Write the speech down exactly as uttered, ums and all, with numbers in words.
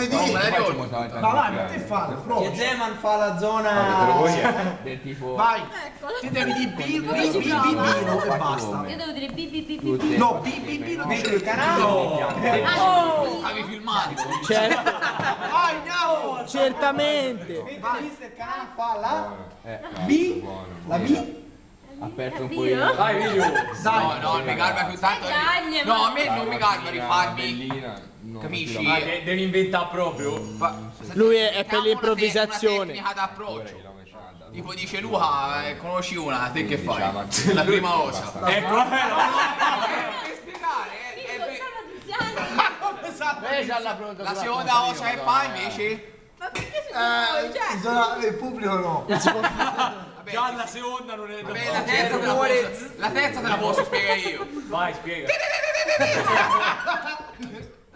giovedì. Ma vai, ma te fallo. Che Zeman fa la zona del tipo. Vai. Ti devi dire B, B, B, B, B e basta. Io devo dire B, B, B, B, B. No, B, B, B non dice il canale. Avevi filmato. Certo. Vai, andiamo. Certamente. mister Canà fa la B, la B. Ha perso un po' Vero? il... Vai video. Dai. No, no, mi calma più tanto. Dai, No, ma- a me non mi calma rifarmi. Capisci? Ma de- devi inventare proprio. Lui è- è per Cerchiamo l'improvvisazione. Una, te- una tecnica d'approccio. Tipo dice Luca, eh, conosci una, te che fai? La prima cosa. Ecco, Per spiegare, eh, è per- Esatto. la seconda cosa che fa invece. Ma perché si può? Eh, il pubblico no. Vabbè, già la seconda non è da vabbè, la terza te la posso, la terza te la posso spiegare io. Vai, spiega.